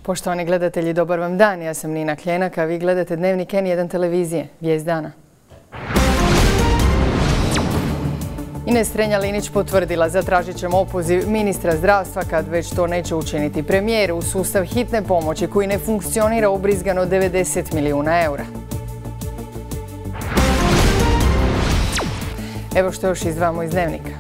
Poštovani gledatelji, dobar vam dan. Ja sam Nina Kljenak, a vi gledate Dnevnik N1 televizije. Vijest dana. Ines Strenja-Linić potvrdila zatražit ćemo opoziv ministra zdravstva kad već to neće učiniti premijer u sustav hitne pomoći koji ne funkcionira ubrizgano 90 milijuna eura. Evo što još izdvajamo iz Dnevnika.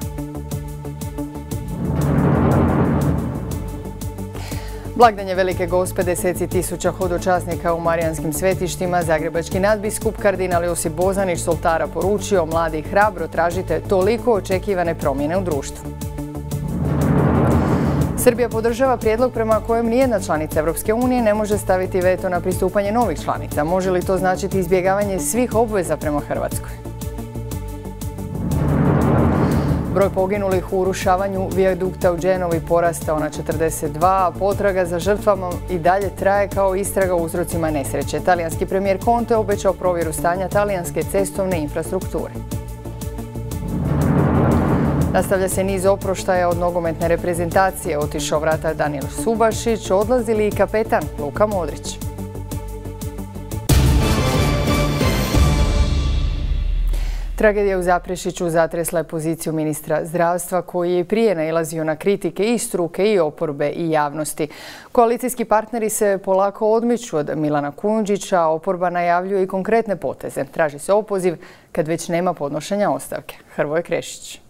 Blagdanje Velike Gospe, deseci tisuća hodočasnika u marijanskim svetištima. Zagrebački nadbiskup kardinal Josip Bozanić s oltara poručio: mladi i hrabro tražite toliko očekivane promjene u društvu. Srbija podržava prijedlog prema kojem nijedna članica Europske unije ne može staviti veto na pristupanje novih članica. Može li to značiti izbjegavanje svih obveza prema Hrvatskoj? Broj poginulih u urušavanju vijadukta u Genovi porastao na 42, a potraga za žrtvama i dalje traje kao istraga o uzrocima nesreće. Talijanski premijer Conte obećao provjeru stanja talijanske cestovne infrastrukture. Nastavlja se niz oproštaja od nogometne reprezentacije. Otišao vratar Danijel Subašić, odlazili i kapetan Luka Modrić. Tragedija u Zaprešiću zatresla je poziciju ministra zdravstva koji je prije nailazio na kritike i struke i oporbe i javnosti. Koalicijski partneri se polako odmiču od Milana Kujundžića, a oporba najavljuje i konkretne poteze. Traži se opoziv kad već nema podnošenja ostavke. Hrvoje Krešić.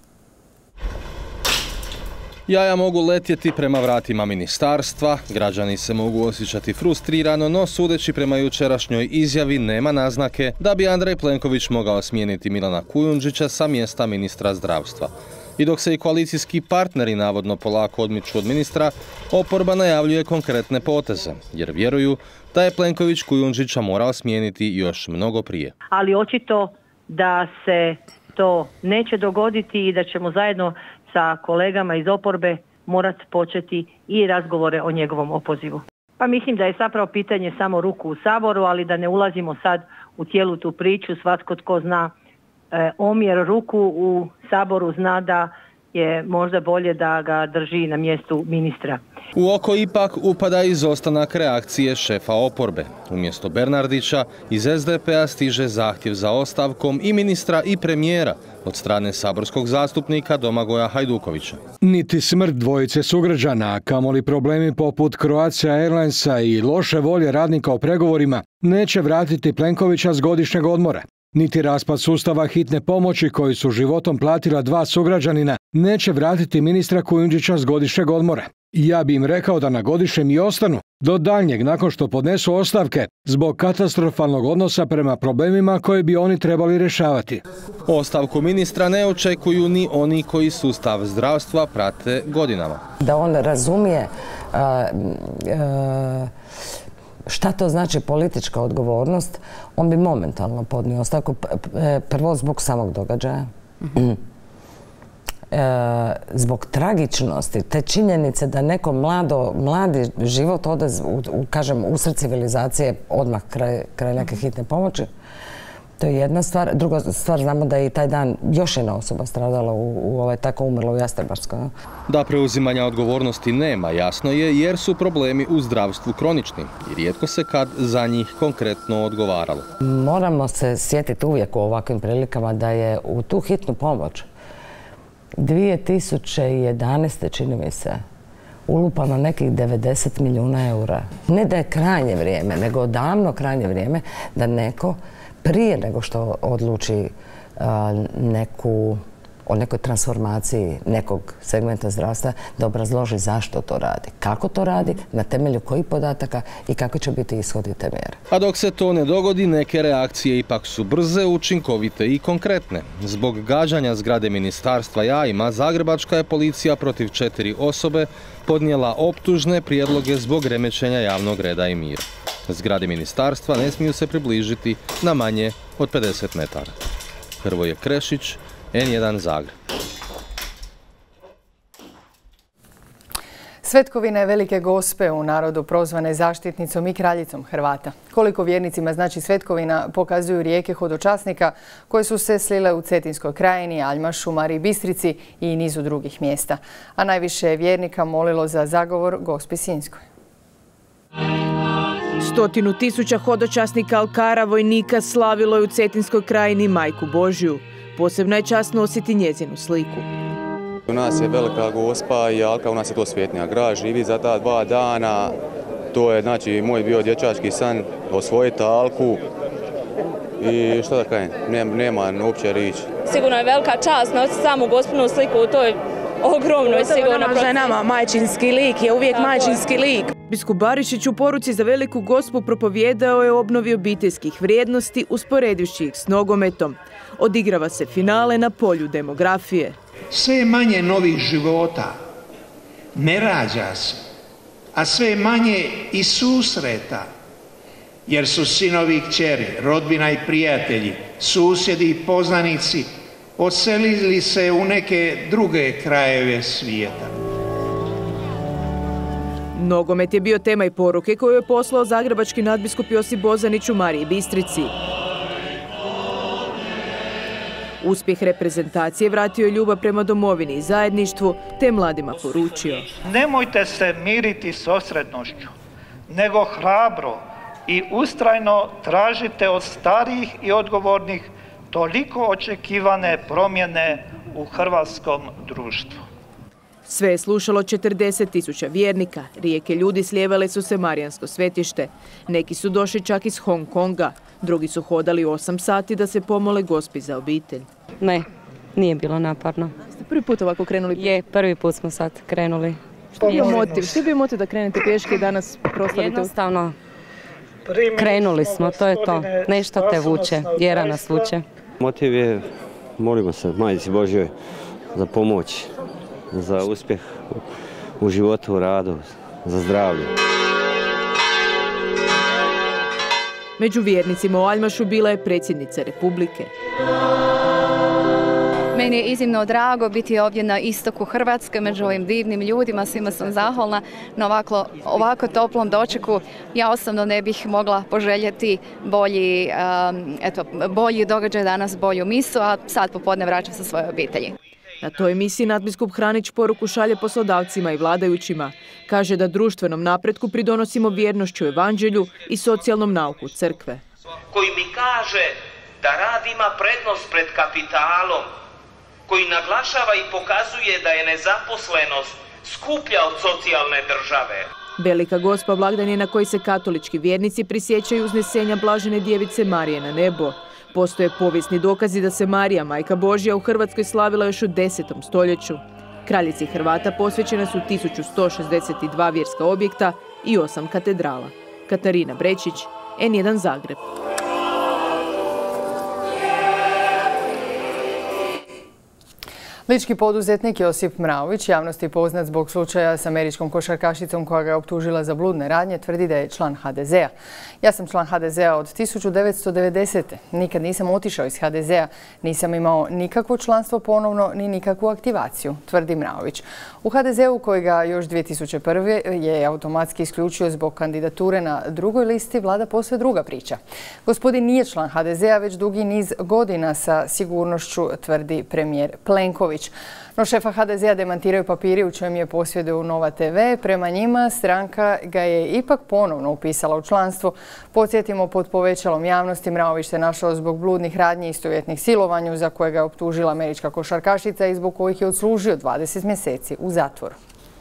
Jaja mogu letjeti prema vratima ministarstva, građani se mogu osjećati frustrirano, no sudeći prema jučerašnjoj izjavi nema naznake da bi Andrej Plenković mogao smijeniti Milana Kujundžića sa mjesta ministra zdravstva. I dok se i koalicijski partneri navodno polako odmiču od ministra, oporba najavljuje konkretne poteze, jer vjeruju da je Plenković Kujundžića morao smijeniti još mnogo prije. Ali očito da se to neće dogoditi i da ćemo zajedno sa kolegama iz oporbe morati početi i razgovore o njegovom opozivu. Pa mislim da je zapravo pitanje samo ruku u Saboru, ali da ne ulazimo sad u cijelu tu priču. Svatko tko zna omjer ruku u Saboru zna da je možda bolje da ga drži na mjestu ministra. U oko ipak upada izostanak reakcije šefa oporbe. Umjesto Bernardića iz SDP-a stiže zahtjev za ostavkom i ministra i premijera od strane saborskog zastupnika Domagoja Hajdukovića. Niti smrt dvojice sugrađana, kamoli problemi poput Croatia Airlinesa i loše volje radnika u pregovorima neće vratiti Plenkovića s godišnjeg odmora. Niti raspad sustava hitne pomoći koji su životom platila dva sugrađanina neće vratiti ministra Kujundžića s godišnjeg odmora. Ja bi im rekao da na godišnjem i ostanu do daljnjeg nakon što podnesu ostavke zbog katastrofalnog odnosa prema problemima koje bi oni trebali rješavati. Ostavku ministra ne očekuju ni oni koji sustav zdravstva prate godinama. Da on razumije šta to znači politička odgovornost, on bi momentalno podnio ostavku, prvo zbog samog događaja. Zbog tragičnosti, te činjenice da neko mladi život ode usred civilizacije odmah kraj neke hitne pomoći. To je jedna stvar. Druga stvar, znamo da je i taj dan još jedna osoba stradala tako umrla u Jastrebarskoj. Da preuzimanja odgovornosti nema, jasno je, jer su problemi u zdravstvu kronični i rijetko se kad za njih konkretno odgovaralo. Moramo se sjetiti uvijek u ovakvim prilikama da je u tu hitnu pomoć 2011. čini mi se ulupano nekih 90 milijuna eura. Ne da je krajnje vrijeme, nego davno krajnje vrijeme da neko prije nego što odluči o nekoj transformaciji nekog segmenta zdravstva, da obrazloži zašto to radi, kako to radi, na temelju kojih podataka i kako će biti ishodi te mjere. A dok se to ne dogodi, neke reakcije ipak su brze, učinkovite i konkretne. Zbog gađanja zgrade ministarstva jajima, zagrebačka je policija protiv 4 osobe podnijela optužne prijedloge zbog remećenja javnog reda i mira. Zgrade ministarstva ne smiju se približiti na manje od 50 metara. Hrvoje Krešić, N1 Zagreb. Svetkovine Velike Gospe, u narodu prozvane zaštitnicom i kraljicom Hrvata. Koliko vjernicima znači svetkovina pokazuju rijeke hodočasnika koje su se slile u Cetinskoj krajini, Aljmašu, Mariji Bistrici i nizu drugih mjesta. A najviše je vjernika molilo za zagovor Gospi Sinjskoj. 100.000 hodočasnika Alkara vojnika slavilo je u Cetinskoj krajini Majku Božju. Posebna je čast nositi njezinu sliku. U nas je velika Gospa i Alka, u nas je to svjetnija. Grad živi za ta 2 dana. To je znači moj bio dječački san osvojiti Alku. I što da kažem, nema uopće riječi. Sigurno je velika čast nositi samu Gospinu sliku u toj ogromnoj sigurno procesi. Ženama majčinski lik je uvijek majčinski lik. Biskup Barišić u poruci za Veliku Gospu propovijedao je obnovi obiteljskih vrijednosti usporedivši ih s nogometom. Odigrava se finale na polju demografije. Sve je manje novih života, ne rađa se, a sve je manje i susreta, jer su sinovi i kćeri, rodbina i prijatelji, susjedi i poznanici odselili se u neke druge krajeve svijeta. Nogomet je bio tema i poruke koju je poslao zagrebački nadbiskup Josip Bozanić u Mariji Bistrici. Uspjeh reprezentacije vratio je ljubav prema domovini i zajedništvu, te mladima poručio. Nemojte se miriti s osrednošću, nego hrabro i ustrajno tražite od starijih i odgovornih toliko očekivane promjene u hrvatskom društvu. Sve je slušalo 40.000 vjernika, rijeke ljudi slijevale su se Marijansko svetište. Neki su došli čak iz Hong Konga, drugi su hodali 8 sati da se pomole Gospi za obitelj. Ne, nije bilo naporno. Ste prvi put ovako krenuli? Je, prvi put smo sad krenuli. Što je bio motiv da krenete pješke i danas proslavite? Jednostavno, krenuli smo, to je to. Nešto te vuče, vjera nas vuče. Motiv je, molimo se Majici Božjoj za pomoć, za uspjeh u životu, u radu, za zdravlje. Među vjernicima u Aljmašu bila je predsjednica Republike. Meni je iznimno drago biti ovdje na istoku Hrvatske među ovim divnim ljudima. Svima sam zahvalna na ovako toplom dočeku. Ja osobno ne bih mogla poželjeti bolji događaj danas, bolju misu, a sad popodne vraćam sa svoje obitelji. Na toj emisiji nadbiskup Hranić poruku šalje poslodavcima i vladajućima. Kaže da društvenom napretku pridonosimo vjernošću evanđelju i socijalnom nauku crkve. Koji mi kaže da rad ima prednost pred kapitalom, koji naglašava i pokazuje da je nezaposlenost skuplja od socijalne države. Velika Gospa blagdan je na koji se katolički vjernici prisjećaju uznesenja Blažene djevice Marije na nebo. Postoje povijesni dokazi da se Marija, Majka Božja, u Hrvatskoj slavila još u 10. stoljeću. Kraljici Hrvata posvećena su 1162 vjerska objekta i 8 katedrala. Katarina Brečić, N1 Zagreb. Lički poduzetnik Josip Mraović, javnosti poznat zbog slučaja s američkom košarkašicom koja ga je optužila za bludne radnje, tvrdi da je član HDZ-a. Ja sam član HDZ-a od 1990. Nikad nisam otišao iz HDZ-a, nisam imao nikakvo članstvo ponovno ni nikakvu aktivaciju, tvrdi Mraović. U HDZ-u koji ga još 2001. je automatski isključio zbog kandidature na drugoj listi vlada posve druga priča. Gospodin nije član HDZ-a već dugi niz godina sa sigurnošću, tvrdi premijer Plenković. No šefa HDZ-a demantiraju papiri u čem je posjeduju Nova TV. Prema njima stranka ga je ipak ponovno upisala u članstvo. Podsjetimo, pod povećalom javnosti Mraović se našao zbog bludnih radnji istovjetnih silovanju za koje ga je optužila američka košarkašica i zbog kojih je odslužio 20 mjeseci u zatvoru.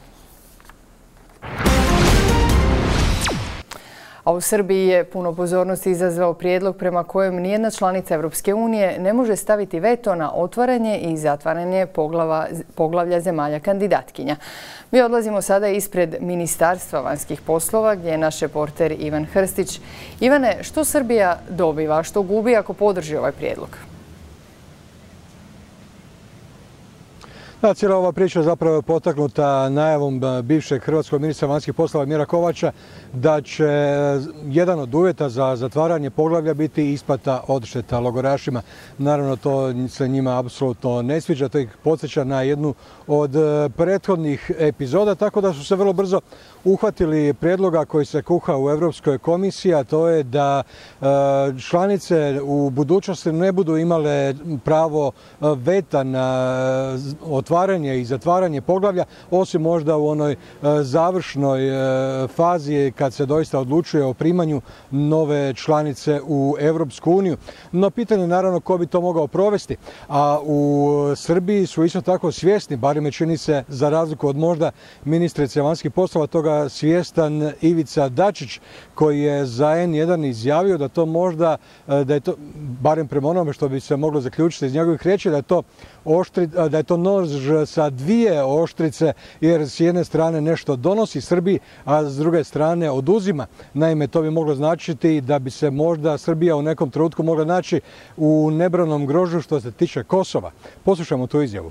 A u Srbiji je puno pozornosti izazvao prijedlog prema kojem nijedna članica Europske unije ne može staviti veto na otvaranje i zatvaranje poglavlja zemalja kandidatkinja. Mi odlazimo sada ispred Ministarstva vanjskih poslova gdje je naš reporter Ivan Hrstić. Ivane, što Srbija dobiva, što gubi ako podrži ovaj prijedlog? Da, cijela ova priča zapravo je potaknuta najavom bivšeg hrvatskog ministra vanjskih poslova Mira Kovača da će jedan od uvjeta za zatvaranje poglavlja biti isplata odšteta logorašima. Naravno, to se njima apsolutno ne sviđa, to ih podsjeća na jednu od prethodnih epizoda, tako da su se vrlo brzo uhvatili prijedloga koji se kuha u Europskoj komisiji, a to je da članice u budućnosti ne budu imale pravo veta na otvaranje i zatvaranje poglavlja, osim možda u onoj završnoj fazi kad se doista odlučuje o primanju nove članice u Europsku uniju. No pitanje je naravno ko bi to mogao provesti. A u Srbiji su isto tako svjesni, barem je čini se za razliku od možda ministrice vanjskih poslova, toga svjestan Ivica Dačić, koji je za N1 izjavio da to možda, da je to, barem prema onome što bi se moglo zaključiti iz njegovih riječi, da je to nož sa dvije oštrice, jer s jedne strane nešto donosi Srbiji, a s druge strane oduzima. Naime, to bi moglo značiti da bi se možda Srbija u nekom trenutku mogla naći u nebranom grožđu što se tiče Kosova. Poslušajmo tu izjavu.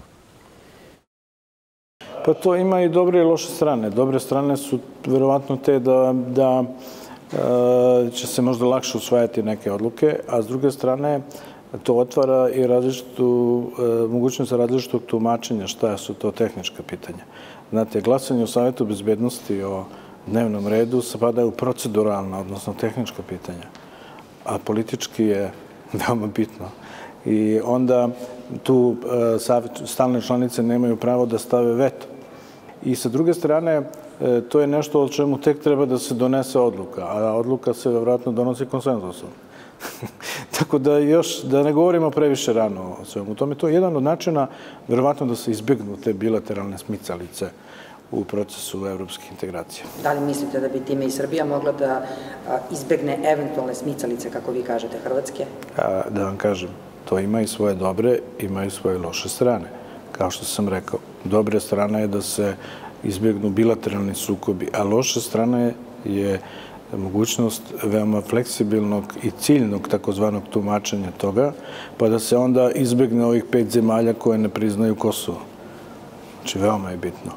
Pa to ima i dobre i loše strane. Dobre strane su verovatno te da će se možda lakše usvajati neke odluke, a s druge strane to otvara i mogućnost različitog tumačenja šta su to tehnička pitanja. Znate, glasanje u Savetu bezbednosti o dnevnom redu spadaju proceduralna, odnosno tehnička pitanja, a politički je veoma bitno. I onda tu stalne članice nemaju pravo da stave veto. I sa druge strane, to je nešto o čemu tek treba da se donese odluka, a odluka se vjerojatno donosi konsenzusom. Tako da da ne govorimo previše rano o svemu tome. To je jedan od načina, vjerovatno, da se izbjegnu te bilateralne smicalice u procesu evropskih integracija. Da li mislite da bi time i Srbija mogla da izbjegne eventualne smicalice, kako vi kažete, Hrvatske? Da vam kažem, to ima i svoje dobre, ima i svoje loše strane. Kao što sam rekao, dobre strane je da se izbjegnu bilateralni sukobi, a loša strana je mogućnost veoma fleksibilnog i ciljnog takozvanog tumačenja toga, pa da se onda izbjegne ovih 5 zemalja koje ne priznaju Kosovo. Znači, veoma je bitno.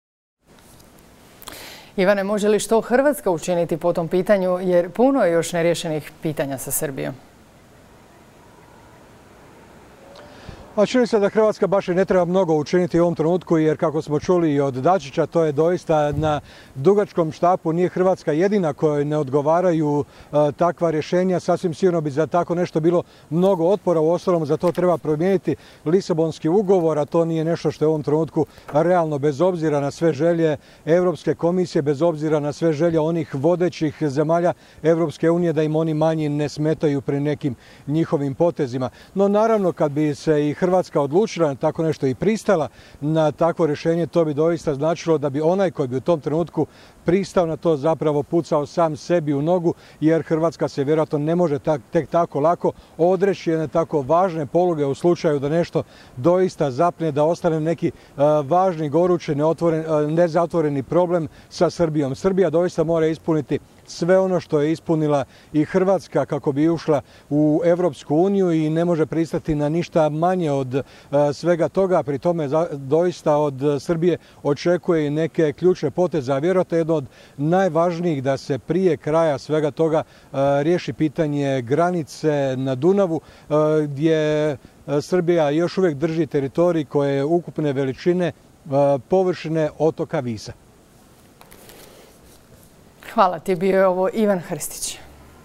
Ivane, može li što Hrvatska učiniti po tom pitanju, jer puno je još neriješenih pitanja sa Srbijom? A čini se da Hrvatska baš i ne treba mnogo učiniti u ovom trenutku, jer kako smo čuli i od Dačića, to je doista na dugačkom štapu. Nije Hrvatska jedina kojoj ne odgovaraju takva rješenja. Sasvim sigurno bi za tako nešto bilo mnogo otpora. Uostalom, za to treba promijeniti Lisabonski ugovor, a to nije nešto što je u ovom trenutku realno, bez obzira na sve želje Europske komisije, bez obzira na sve želje onih vodećih zemalja Europske unije, da im oni manji ne smetaju pri nekim njihovim potezima. No naravno, kad bi se i Hrvatska odlučila na tako nešto i pristala na takvo rješenje, to bi doista značilo da bi onaj koji bi u tom trenutku pristao na to zapravo pucao sam sebi u nogu, jer Hrvatska se vjerojatno ne može tek tako lako odreći jedne tako važne poluge u slučaju da nešto doista zapne, da ostane neki važni, gorući, nezatvoreni problem sa Srbijom. Srbija doista mora ispuniti sve ono što je ispunila i Hrvatska kako bi ušla u Europsku uniju i ne može pristati na ništa manje od svega toga. Pri tome doista od Srbije očekuje i neke ključne poteze, a vjerojatno jedno od najvažnijih da se prije kraja svega toga riješi pitanje granice na Dunavu, gdje Srbija još uvijek drži teritorij koje je ukupne veličine površine otoka Visa. Hvala ti, bio je ovo Ivan Hrstić.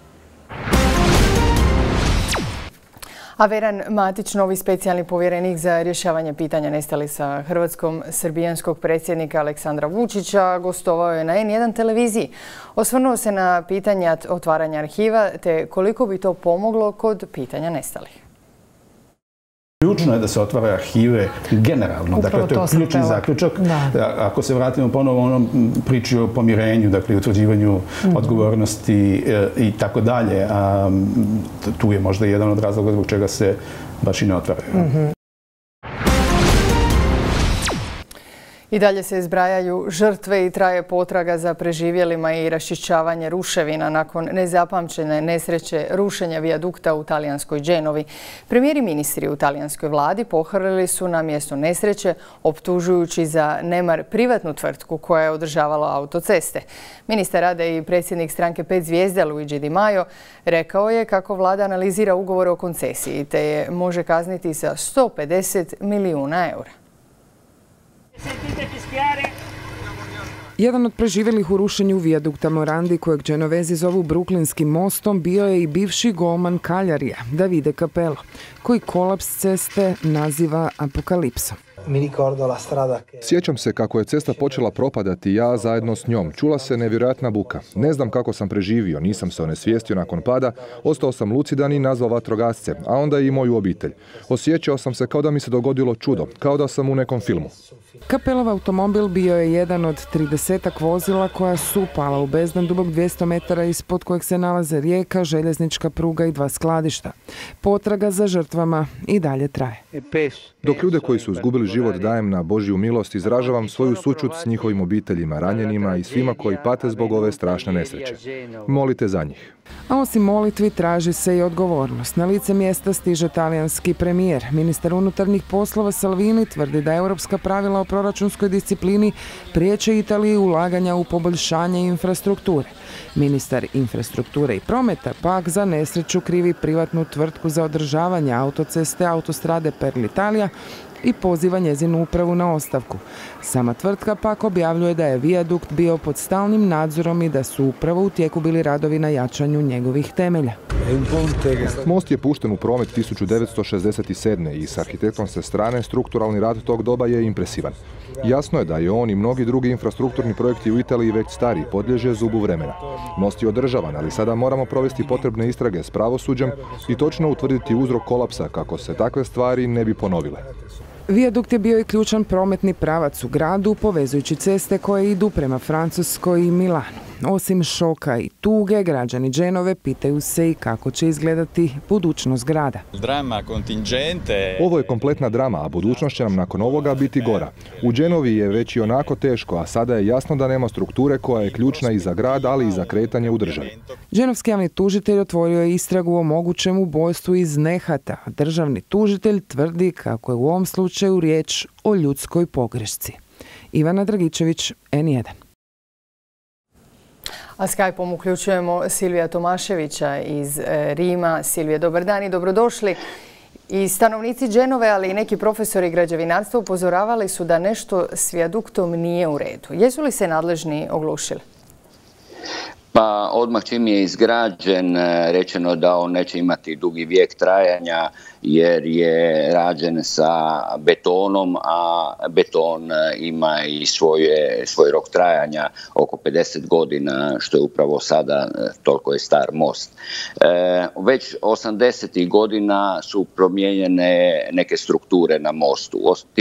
A Veran Matić, novi specijalni povjerenik za rješavanje pitanja nestalih sa Hrvatskom, srbijanskog predsjednika Aleksandra Vučića, gostovao je na N1 televiziji. Osvrnuo se na pitanja otvaranja arhiva te koliko bi to pomoglo kod pitanja nestalih. Ključno je da se otvara arhive generalno, dakle to je ključni zaključak. Ako se vratimo ponovo onom priči o pomirenju, dakle utvrđivanju odgovornosti i tako dalje, tu je možda jedan od razloga zbog čega se baš i ne otvaraju. I dalje se izbrajaju žrtve i traje potraga za preživjelima i raščišćavanje ruševina nakon nezapamćene nesreće rušenja vijadukta u talijanskoj Genovi. Premijeri i ministri u talijanskoj vladi pohrlili su na mjesto nesreće, optužujući za nemar privatnu tvrtku koja je održavala autoceste. Ministar rada i predsjednik stranke 5 zvijezda Luigi Di Maio rekao je kako vlada analizira ugovore o koncesiji te je može kazniti sa 150 milijuna eura. Jedan od preživjelih u rušenju vijadukta Morandi, kojeg Genovezi zovu Bruklinskim mostom, bio je i bivši golman Kaljarija, Davide Capello, koji kolaps ceste naziva apokalipsom. Sjećam se kako je cesta počela propadati, ja zajedno s njom. Čula se nevjerojatna buka. Ne znam kako sam preživio, nisam se onesvijestio nakon pada, ostao sam lucidan i nazvao vatrogasce, a onda i moju obitelj. Osjećao sam se kao da mi se dogodilo čudo, kao da sam u nekom filmu. Kapelov automobil bio je jedan od 30-ak vozila koja su pala u bezdan dubok 200 metara ispod kojeg se nalaze rijeka, željeznička pruga i 2 skladišta. Potraga za žrtvama i dalje traje. Dok ljude koji su izgubili život dajem na Božju milost, izražavam svoju sućut s njihovim obiteljima, ranjenima i svima koji pate zbog ove strašne nesreće. Molite za njih. A osim molitvi traži se i odgovornost. Na lice mjesta stiže talijanski premijer. Ministar unutarnjih poslova Salvini tvrdi da europska pravila o proračunskoj disciplini priječe Italiji ulaganja u poboljšanje infrastrukture. Ministar infrastrukture i prometa pak za nesreću krivi privatnu tvrtku za održavanje autoceste Autostrade per l'Italia i poziva njezinu upravu na ostavku. Sama tvrtka pak objavljuje da je vijadukt bio pod stalnim nadzorom i da su upravo u tijeku bili radovi na jačanju njegovih temelja. Most je pušten u promet 1967. i s arhitektonske strane strukturalni rad tog doba je impresivan. Jasno je da je on i mnogi drugi infrastrukturni projekti u Italiji već stari, podliježe zubu vremena. Most je održavan, ali sada moramo provesti potrebne istrage s pravosuđem i točno utvrditi uzrok kolapsa kako se takve stvari ne bi ponovile. Vijadukt je bio i ključan prometni pravac u gradu, povezujući ceste koje idu prema Francuskoj i Milanu. Osim šoka i tuge, građani Genove pitaju se i kako će izgledati budućnost grada. Ovo je kompletna drama, a budućnost će nam nakon ovoga biti gora. U Genovi je već i onako teško, a sada je jasno da nema strukture koja je ključna i za grad, ali i za kretanje u državi. Genovski javni tužitelj otvorio je istragu o mogućem ubojstvu iz nehata. Državni tužitelj tvrdi kako je u ovom slučaju riječ o ljudskoj pogrešci. Ivana Dragičević, N1. A Skype-om uključujemo Silvija Tomaševića iz Rima. Silvije, dobar dan i dobrodošli. I stanovnici Genove, ali i neki profesori građevinarstva upozoravali su da nešto s vijaduktom nije u redu. Jesu li se nadležni oglušili? Pa odmah čim je izgrađen, rečeno da on neće imati dugi vijek trajanja jer je rađen sa betonom, a beton ima i svoj rok trajanja oko 50 godina, što je upravo sada, toliko je star most. Već 80. godina su promijenjene neke strukture na mostu.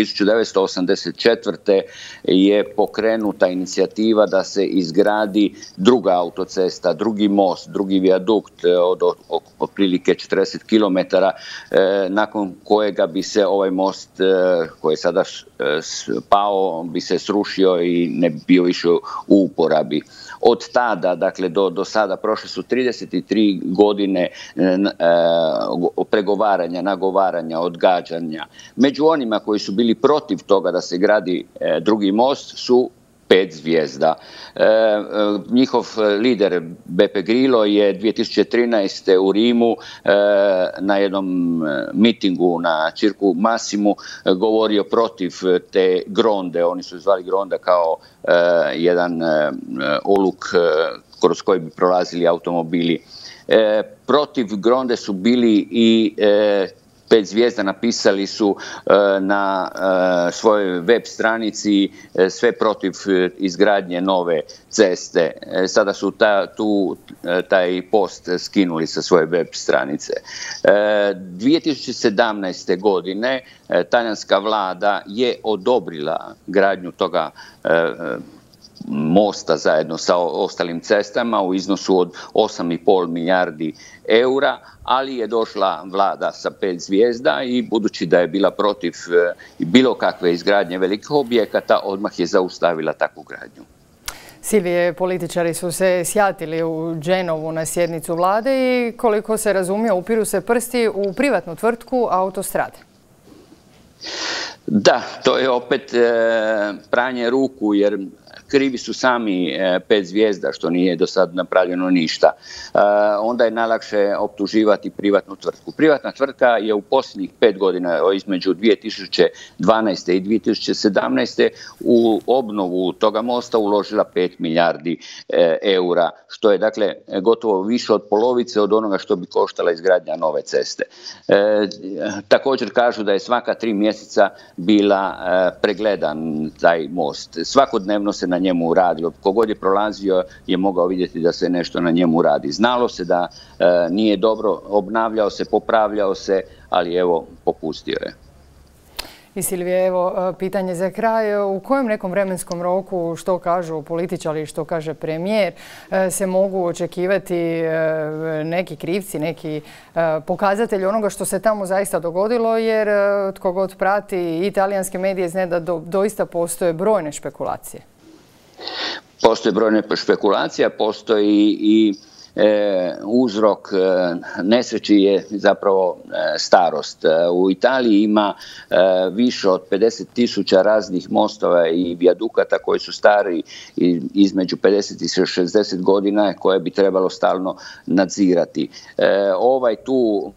1984. je pokrenuta inicijativa da se izgradi druga autocesta, drugi most, drugi vijadukt od otprilike 40 km, nakon kojega bi se ovaj most koji je sada pao bi se srušio i ne bio više u uporabi. Od tada, dakle do sada, prošle su 33 godine pregovaranja, nagovaranja, odgađanja. Među onima koji su bili protiv toga da se gradi drugi most su 5 zvijezda. Njihov lider Beppe Grillo je 2013. u Rimu na jednom mitingu na Circu Massimu govorio protiv te gronde. Oni su zvali gronda kao jedan oluk kroz koji bi prolazili automobili. Protiv gronde su bili i 5 zvijezda napisali su na svojoj web stranici sve protiv izgradnje nove ceste. Sada su taj post skinuli sa svoje web stranice. 2017. godine talijanska vlada je odobrila gradnju toga mosta zajedno sa ostalim cestama u iznosu od 8,5 milijardi eura, ali je došla vlada sa 5 zvijezda i budući da je bila protiv bilo kakve izgradnje velikih objekata, odmah je zaustavila takvu gradnju. Silvije, političari su se sjatili u Genovu na sjednicu vlade i koliko se razumije upiru se prsti u privatnu tvrtku Autostrade. Da, to je opet pranje ruku jer krivi su sami 5 zvijezda što nije do sad napravljeno ništa. Onda je najlakše optuživati privatnu tvrtku. Privatna tvrtka je u posljednjih 5 godina između 2012. i 2017. u obnovu toga mosta uložila 5 milijardi eura, što je dakle gotovo više od polovice od onoga što bi koštala izgradnja nove ceste. Također kažu da je svaka 3 mjeseca bila pregledan taj most. Svakodnevno se na njemu radilo. Kogod je prolazio je mogao vidjeti da se nešto na njemu radi. Znalo se da nije dobro, obnavljao se, popravljao se, ali evo, popustio je. I Silvije, evo pitanje za kraj. U kojem nekom vremenskom roku, što kažu političari, što kaže premijer, se mogu očekivati neki krivci, neki pokazatelji onoga što se tamo zaista dogodilo, jer tko god prati italijanske medije zna da doista postoje brojne špekulacije. Postoje brojne špekulacije, postoji i uzrok nesreći je zapravo starost. U Italiji ima više od 50.000 raznih mostova i vijadukata koji su stari između 50 i 60 godina koje bi trebalo stalno nadzirati. Ovaj tu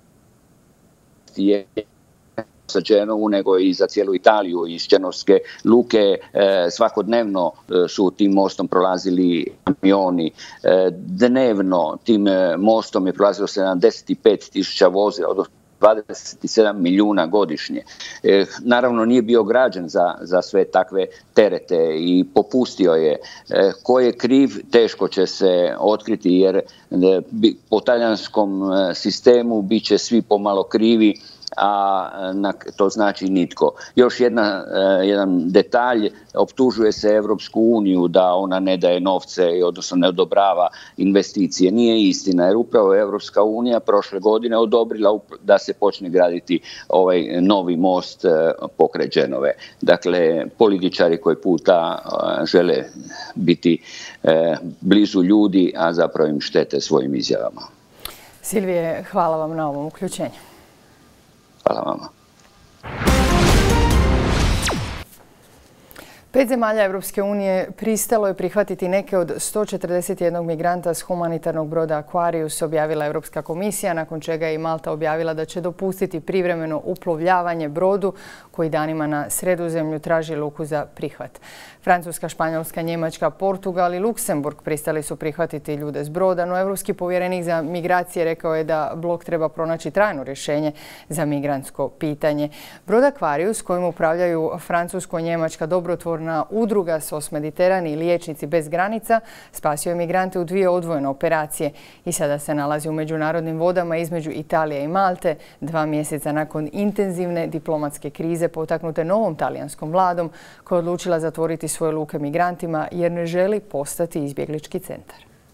je za Genovu, nego i za cijelu Italiju. Iz Genovske luke svakodnevno su tim mostom prolazili kamioni. Dnevno tim mostom je prolazilo 75.000 vozila, od 27 milijuna godišnje. Naravno nije bio građen za sve takve terete i popustio je. Ko je kriv, teško će se otkriti, jer po talijanskom sistemu bit će svi pomalo krivi, a to znači nitko. Još jedan detalj, optužuje se Evropsku uniju da ona ne daje novce, odnosno ne odobrava investicije. Nije istina, jer upravo je Evropska unija prošle godine odobrila da se počne graditi ovaj novi most pokraj Genove. Dakle, političari koji puta žele biti blizu ljudi, a zapravo im štete svojim izjavama. Silvije, hvala vam na ovom uključenju. Hvala vama. 5 zemalja Evropske unije pristalo je prihvatiti neke od 141 migranta s humanitarnog broda Aquarius, objavila Evropska komisija, nakon čega je i Malta objavila da će dopustiti privremeno uplovljavanje brodu koji danima na Sredozemlju traži luku za prihvat. Francuska, Španjolska, Njemačka, Portugal i Luksemburg pristali su prihvatiti ljude s broda, no Evropski povjerenik za migracije rekao je da blok treba pronaći trajno rješenje za migrantsko pitanje. Brod Aquarius, kojim upravljaju francusko-njemačka dobrotvorna udruga SOS Mediteran i Liječnici bez granica, spasio je migrante u 2 odvojene operacije i sada se nalazi u međunarodnim vodama između Italije i Malte, 2 mjeseca nakon intenzivne diplomatske krize potaknute novom talijanskom vladom koja je odlučila zatvoriti svoje luke migrantima jer ne želi postati izbjeglički centar.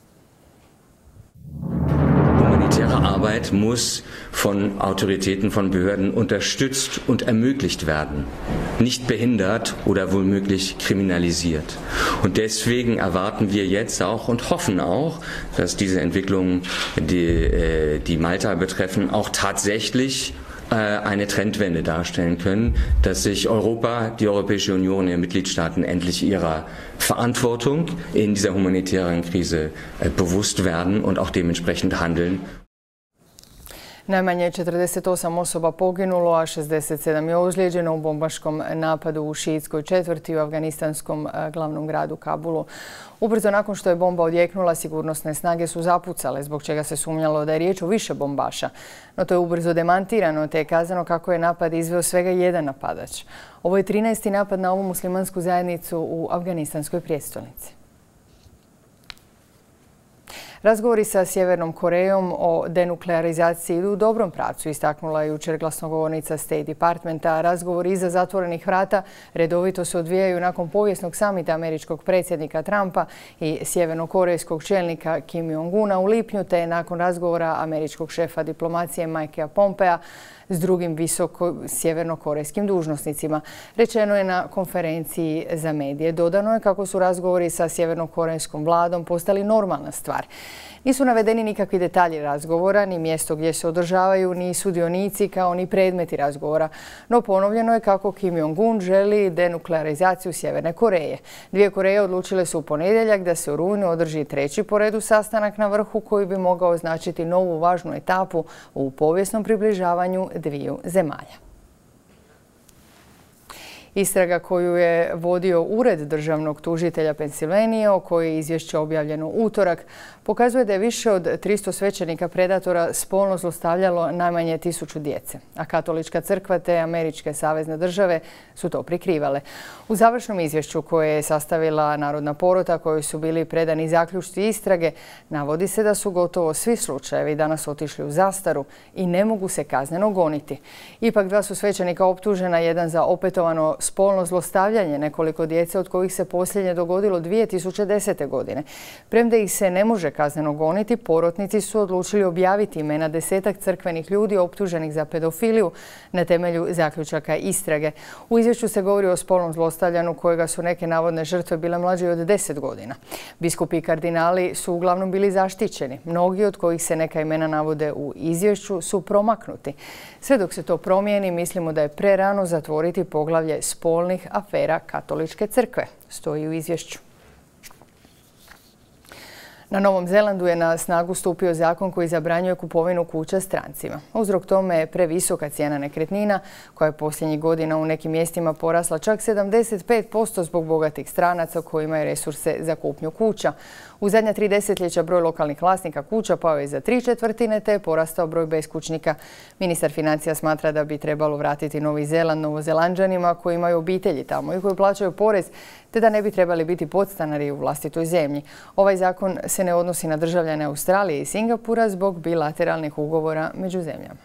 Humanitäre Arbeit muss von Autoritäten, von Behörden unterstützt und ermöglicht werden, nicht behindert oder womöglich kriminalisiert. Und deswegen erwarten wir jetzt auch und hoffen auch, dass diese Entwicklungen, die Malta betreffen, auch tatsächlich eine Trendwende darstellen können, dass sich Europa, die Europäische Union, ihre Mitgliedstaaten endlich ihrer Verantwortung in dieser humanitären Krise bewusst werden und auch dementsprechend handeln. Najmanje 48 osoba poginulo, a 67 je ozlijeđeno u bombaškom napadu u šiitskoj četvrti u afganistanskom glavnom gradu Kabulu. Ubrzo nakon što je bomba odjeknula, sigurnosne snage su zapucale, zbog čega se sumnjalo da je riječ o više bombaša. No to je ubrzo demantirano, te je kazano kako je napad izveo svega jedan napadač. Ovo je 13. napad na ovu muslimansku zajednicu u afganistanskoj prijestolnici. Razgovori sa Sjevernom Korejom o denuklearizaciji idu u dobrom pravcu, istaknula je jučer glasnogovornica State Departmenta. Razgovori iza zatvorenih vrata redovito se odvijaju nakon povijesnog samita američkog predsjednika Trumpa i sjevernokorejskog čelnika Kim Jong-una u lipnju, te nakon razgovora američkog šefa diplomacije Mikea Pompea s drugim visoko sjevernokorejskim dužnosnicima. Rečeno je na konferenciji za medije. Dodano je kako su razgovori sa sjevernokorejskom vladom postali normalna stvar. Nisu navedeni nikakvi detalji razgovora, ni mjesto gdje se održavaju, ni sudionici kao ni predmeti razgovora. No ponovljeno je kako Kim Jong-un želi denuklearizaciju Sjeverne Koreje. Dvije Koreje odlučile su u ponedjeljak da se u rujnu održi treći po redu sastanak na vrhu koji bi mogao označiti novu važnu etapu u povijesnom približavanju dviju zemalja. Istraga koju je vodio Ured državnog tužitelja Pensilvanije, o kojoj je izvješće objavljeno utorak, pokazuje da je više od 300 svećenika predatora spolno zlostavljalo najmanje 1000 djece, a Katolička crkva te američke savezne države su to prikrivale. U završnom izvješću koje je sastavila Narodna porota, kojoj su bili predani zaključci istrage, navodi se da su gotovo svi slučajevi danas otišli u zastaru i ne mogu se kazneno goniti. Ipak dva su svećenika optužena, jedan za opetovano spolno zlostavljanje nekoliko djece, od kojih se posljednje dogodilo 2010. godine. Premda ih se ne može kazneno goniti, porotnici su odlučili objaviti imena 10-ak crkvenih ljudi optuženih za pedofiliju na temelju zaključaka istrage. U izvješću se govori o spolnom zlostavljanju kojega su neke navodne žrtve bile mlađe od 10 godina. Biskupi i kardinali su uglavnom bili zaštićeni. Mnogi od kojih se neka imena navode u izvješću su promaknuti. Sve dok se to promijeni, mislimo da je prerano zatvoriti poglavlje spolnih afera Katoličke crkve, stoji u izvješću. Na Novom Zelandu je na snagu stupio zakon koji zabranjuje kupovinu kuća strancima. Uzrok tome je previsoka cijena nekretnina, koja je posljednjih godina u nekim mjestima porasla čak 75% zbog bogatih stranaca koji imaju resurse za kupnju kuća. U zadnja 3 desetljeća broj lokalnih vlasnika kuća pao je za 3/4 te je porastao broj beskućnika. Ministar financija smatra da bi trebalo vratiti Novi Zeland Novozelanđanima koji imaju obitelji tamo i koji plaćaju porez, te da ne bi trebali biti podstanari u vlastitoj zemlji. Ovaj zakon se ne odnosi na državljane Australije i Singapura zbog bilateralnih ugovora među zemljama.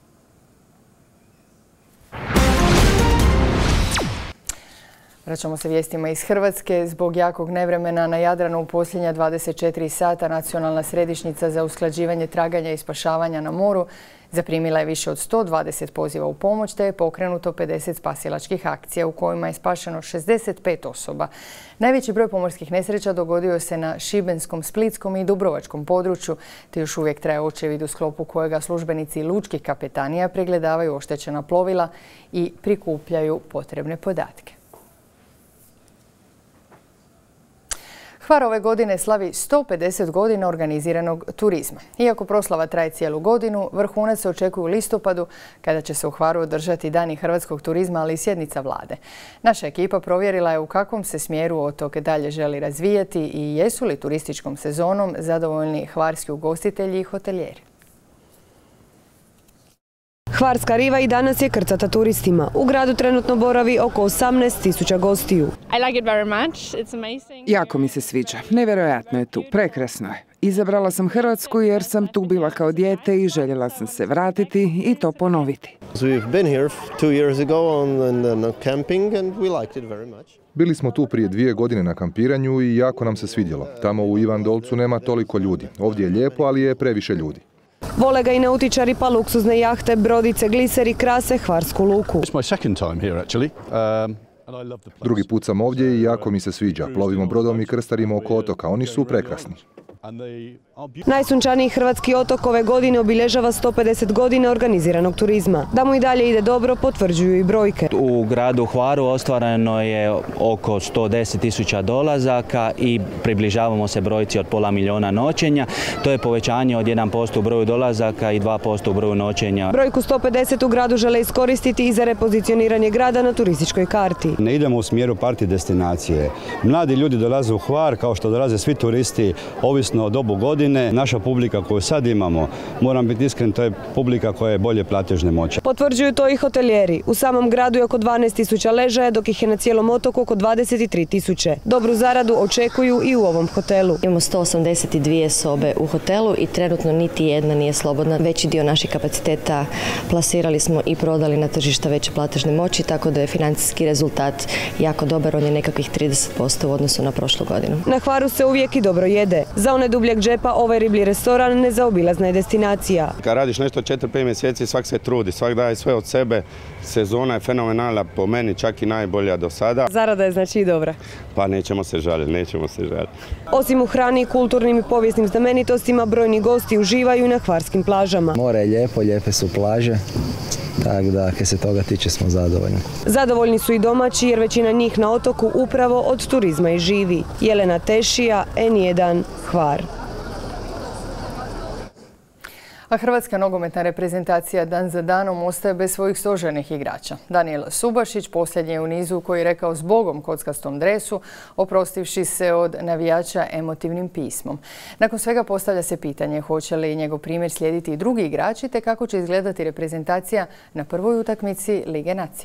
Vraćamo se vijestima iz Hrvatske. Zbog jakog nevremena na Jadranu u posljednja 24 sata Nacionalna središnjica za usklađivanje traganja i spašavanja na moru zaprimila je više od 120 poziva u pomoć te je pokrenuto 50 spasilačkih akcija u kojima je spašeno 65 osoba. Najveći broj pomorskih nesreća dogodio se na Šibenskom, Splitskom i Dubrovačkom području, te još uvijek traje očevid u sklopu kojega službenici lučkih kapetanija pregledavaju oštećena plovila i prikupljaju potrebne podatke. Hvar ove godine slavi 150 godina organiziranog turizma. Iako proslava traje cijelu godinu, vrhunac se očekuje u listopadu kada će se u Hvaru održati Dani hrvatskog turizma, ali i sjednica vlade. Naša ekipa provjerila je u kakvom se smjeru otok dalje želi razvijati i jesu li turističkom sezonom zadovoljni hvarski ugostitelji i hotelijeri. Hvarska riva i danas je krcata turistima. U gradu trenutno boravi oko 18.000 gostiju. Jako mi se sviđa. Nevjerojatno je tu. Prekrasno je. Izabrala sam Hrvatsku jer sam tu bila kao dijete i željela sam se vratiti i to ponoviti. Bili smo tu prije 2 godine na kampiranju i jako nam se svidjelo. Tamo u Ivandolcu nema toliko ljudi. Ovdje je lijepo, ali je previše ljudi. Vole ga i nautičari, pa luksuzne jahte, brodice, gliseri krase hvarsku luku. Drugi put sam ovdje i jako mi se sviđa. Plovimo brodom i krstarimo oko otoka. Oni su prekrasni. Najsunčaniji hrvatski otok ove godine obilježava 150 godina organiziranog turizma. Da mu i dalje ide dobro, potvrđuju i brojke. U gradu Hvaru ostvareno je oko 110.000 dolazaka i približavamo se brojci od 500.000 noćenja. To je povećanje od 1% u broju dolazaka i 2% u broju noćenja. Brojku 150 u gradu žele iskoristiti i za repozicioniranje grada na turističkoj karti. Ne idemo u smjeru party destinacije. Mladi ljudi dolaze u Hvar kao što dolaze svi turisti, ovisno o dobu godine. Naša publika koju sad imamo, moram biti iskren, to je publika koja je bolje platežne moći. Potvrđuju to i hotelijeri. U samom gradu je oko 12.000 ležaja, dok ih je na cijelom otoku oko 23.000. Dobru zaradu očekuju i u ovom hotelu. Imamo 182 sobe u hotelu i trenutno niti jedna nije slobodna. Veći dio naših kapaciteta plasirali smo i prodali na tržišta veće platežne moći, tako da je financijski rezultat rezultat jako dobar, on je nekakvih 30% u odnosu na prošlu godinu. Na Hvaru se uvijek i dobro jede. Za one dubljeg džepa ovaj riblji restoran nezaobilazna je destinacija. Kad radiš nešto 4-5 mjeseci, svak se trudi, svak daje sve od sebe. Sezona je fenomenalna, po meni čak i najbolja do sada. Zarada je znači i dobra. Pa nećemo se žaliti, nećemo se žaliti. Osim u hrani, kulturnim i povijesnim znamenitostima, brojni gosti uživaju na hvarskim plažama. More je lijepo, lijepe su plaže. Tako da, kad se toga tiče, smo zadovoljni. Zadovoljni su i domaći, jer većina njih na otoku upravo od turizma i živi. Jelena Tešija, N1, Hvar. A hrvatska nogometna reprezentacija dan za danom ostaje bez svojih stožernih igrača. Daniel Subašić posljednji je u nizu koji je rekao zbogom kockastom dresu, oprostivši se od navijača emotivnim pismom. Nakon svega postavlja se pitanje hoće li njegov primjer slijediti i drugi igrači, te kako će izgledati reprezentacija na prvoj utakmici Lige nacija.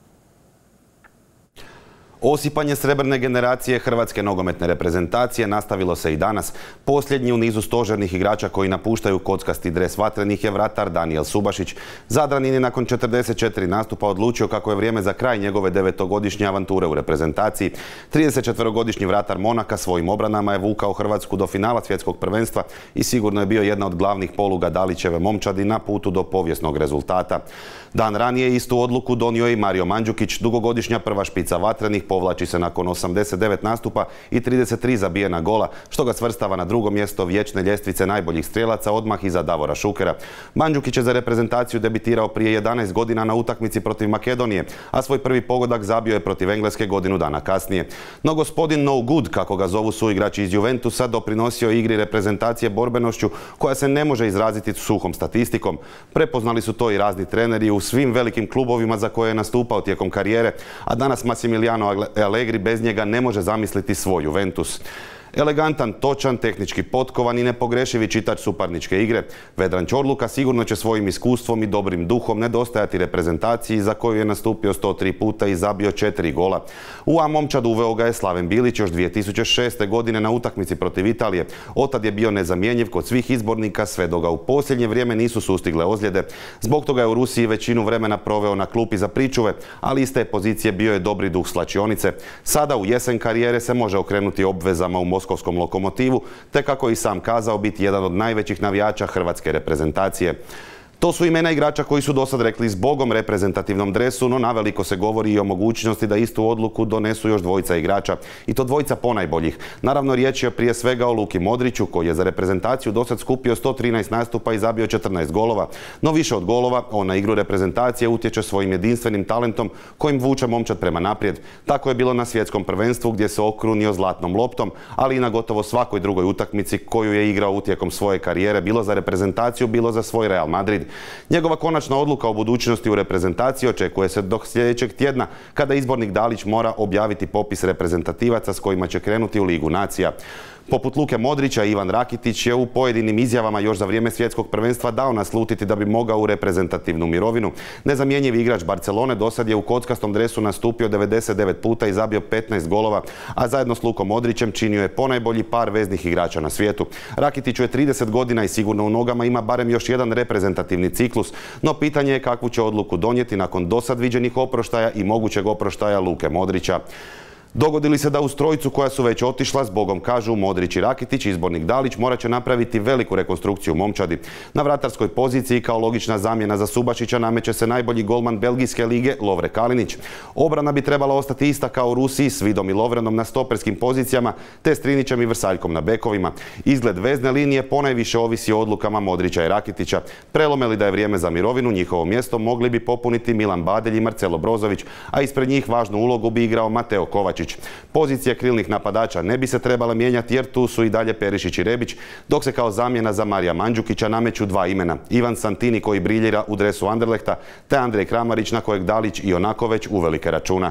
Osipanje srebrne generacije hrvatske nogometne reprezentacije nastavilo se i danas. Posljednji u nizu stožernih igrača koji napuštaju kockasti dres vatrenih je vratar Daniel Subašić. Zadranin je nakon 44 nastupa odlučio kako je vrijeme za kraj njegove 9-godišnje avanture u reprezentaciji. 34-godišnji vratar Monaka svojim obranama je vukao Hrvatsku do finala svjetskog prvenstva i sigurno je bio jedna od glavnih poluga Dalićeve momčadi na putu do povijesnog rezultata. Dan ranije istu odluku donio je i Mario Mandžukić, dugogodišnja prva špica vatrenih, povlači se nakon 89 nastupa i 33 zabijena gola, što ga svrstava na drugo mjesto vječne ljestvice najboljih strijelaca odmah iza Davora Šukera. Mandžukić je za reprezentaciju debitirao prije 11 godina na utakmici protiv Makedonije, a svoj prvi pogodak zabio je protiv Engleske godinu dana kasnije. No gospodin No Good, kako ga zovu suigrači iz Juventusa, doprinosio igri reprezentacije borbenošću koja se ne može izraziti suhom statistikom. Prepoznali su to i razni treneri u svim velikim klubovima za koje je nastupao tijekom karijere, a danas Massimiliano Allegri bez njega ne može zamisliti svoj Juventus. Elegantan, točan, tehnički potkovan i nepogrešivi čitač suparničke igre, Vedran Ćorluka sigurno će svojim iskustvom i dobrim duhom nedostajati reprezentaciji za koju je nastupio 103 puta i zabio 4 gola. U A momčad uveo ga je Slaven Bilić još 2006. godine na utakmici protiv Italije. Otad je bio nezamjenjiv kod svih izbornika sve dok ga u posljednje vrijeme nisu sustigle ozljede. Zbog toga je u Rusiji većinu vremena proveo na klupi za pričuve, ali iz te pozicije bio je dobri duh slačionice. Sada u jesen karijere se može okrenuti obvezama u moskovskom Lokomotivu, te kako i sam kazao biti jedan od najvećih navijača hrvatske reprezentacije. To su imena igrača koji su dosad rekli zbogom reprezentativnom dresu, no naveliko se govori i o mogućnosti da istu odluku donesu još dvojica igrača. I to dvojica ponajboljih. Naravno, riječ je prije svega o Luki Modriću, koji je za reprezentaciju dosad skupio 113 nastupa i zabio 14 golova. No više od golova, on na igru reprezentacije utječe svojim jedinstvenim talentom kojim vuče momčad prema naprijed. Tako je bilo na svjetskom prvenstvu gdje se okrunio zlatnom loptom, ali i na gotovo svakoj drugoj utakmici koju je igrao tijekom svoje karijere, bilo za reprezentaciju, bilo za svoj Real Madrid. Njegova konačna odluka o budućnosti u reprezentaciji očekuje se do sljedećeg tjedna, kada izbornik Dalić mora objaviti popis reprezentativaca s kojima će krenuti u Ligu nacija. Poput Luke Modrića, Ivan Rakitić je u pojedinim izjavama još za vrijeme svjetskog prvenstva dao naslutiti da bi mogao u reprezentativnu mirovinu. Nezamjenjivi igrač Barcelone dosad je u kockastom dresu nastupio 99 puta i zabio 15 golova, a zajedno s Lukom Modrićem činio je ponajbolji par veznih igrača na svijetu. Rakitiću je 30 godina i sigurno u nogama ima barem još jedan reprezentativni ciklus, no pitanje je kakvu će odluku donijeti nakon dosad viđenih oproštaja i mogućeg oproštaja Luke Modrića. Dogodi li se da uz trojicu koja su već otišla, zbogom kažu Modrić i Rakitić, izbornik Dalić morat će napraviti veliku rekonstrukciju momčadi. Na vratarskoj poziciji kao logična zamjena za Subašića nameće se najbolji golman belgijske lige Lovre Kalinić. Obrana bi trebala ostati ista kao u Rusiji s Vidom i Lovrenom na stoperskim pozicijama te Strinićem i Vrsaljkom na bekovima. Izgled vezne linije ponajviše ovisi o odlukama Modrića i Rakitića. Prelome li da je vrijeme za mirovinu, njihovo mjesto mogli bi popuniti Milan Badelj i Marcelo Brozović, a ispred njih važnu ulogu bi igrao Mateo Kovačić. Pozicije krilnih napadača ne bi se trebala mijenjati jer tu su i dalje Perišić i Rebić, dok se kao zamjena za Marija Mandžukića nameću dva imena. Ivan Santini koji briljira u dresu Anderlehta, te Andrej Kramarić na kojeg Dalić i onako već uvelike računa.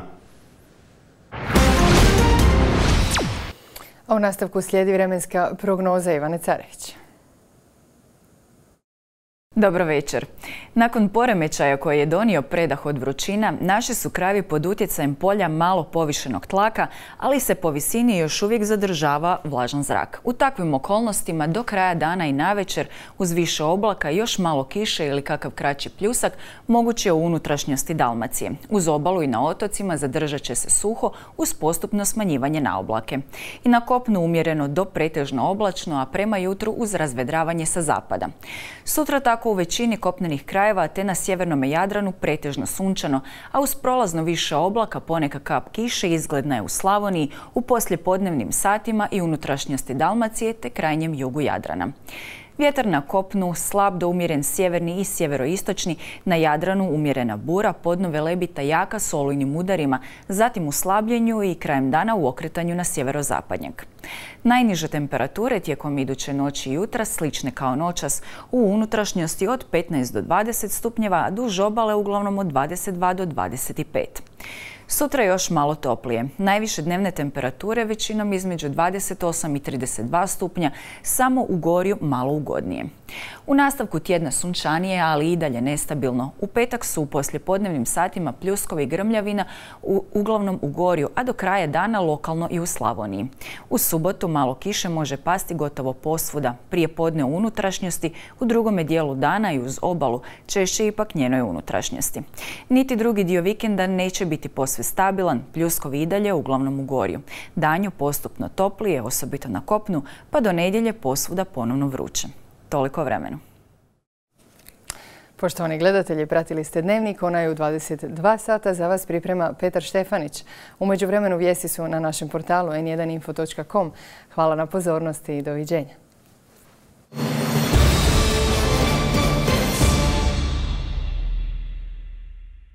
A u nastavku slijedi vremenska prognoza Ivane Carević. Dobro večer. Nakon poremećaja koji je donio predah od vrućina, naši su krajevi pod utjecajem polja malo povišenog tlaka, ali se po visini još uvijek zadržava vlažan zrak. U takvim okolnostima do kraja dana i navečer, uz više oblaka, još malo kiše ili kakav kraći pljusak, moguće je u unutrašnjosti Dalmacije. Uz obalu i na otocima zadržat će se suho uz postupno smanjivanje na oblake. I na kopnu umjereno do pretežno oblačno, a prema jutru uz razvedravanje sa zapada. Sutra tako u većini kopnenih krajeva te na sjevernom Jadranu pretežno sunčano, a uz prolazno više oblaka poneka kap kiše izgledna je u Slavoniji u poslijepodnevnim satima i unutrašnjosti Dalmacije te krajnjem jugu Jadrana. Vjetar na kopnu slab do umjeren sjeverni i sjeveroistočni, na Jadranu umjerena bura, podno velebita jaka s olujnim udarima, zatim u slabljenju i krajem dana u okretanju na sjeverozapadnjak. Najniže temperature tijekom iduće noći i jutra slične kao noćas, u unutrašnjosti od 15 do 20 stupnjeva, a duž obale uglavnom od 22 do 25. Sutra još malo toplije. Najviše dnevne temperature većinom između 28 i 32 stupnja, samo u Gorju malo ugodnije. U nastavku tjedna sunčanije, ali i dalje nestabilno. U petak su u poslijepodnevnim satima pljuskovi i grmljavina uglavnom u Gorju, a do kraja dana lokalno i u Slavoniji. U subotu malo kiše može pasti gotovo posvuda, prije podne u unutrašnjosti, u drugome dijelu dana i uz obalu, češće ipak njenoj unutrašnjosti. Niti drugi dio vikenda neće biti posve stabilan, pljuskovi i dalje uglavnom u Gorju. Danju postupno toplije, osobito na kopnu, pa do nedjelje posvuda ponovno vruće. Toliko o vremenu. Poštovani gledatelji, pratili ste Dnevnik, onaj u 22 sata za vas priprema Petar Štefanić. U međuvremenu vijesti su na našem portalu n1info.com. Hvala na pozornosti i doviđenja.